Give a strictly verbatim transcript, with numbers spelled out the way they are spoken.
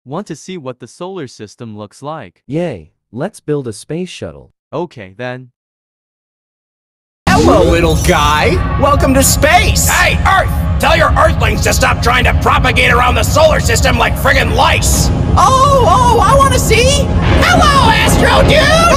Want to see what the solar system looks like? Yay, let's build a space shuttle. Okay, then. Hello, little guy. Welcome to space. Hey, Earth! Tell your Earthlings to stop trying to propagate around the solar system like friggin' lice! Oh, oh, I want to see. Hello, Astro Dude!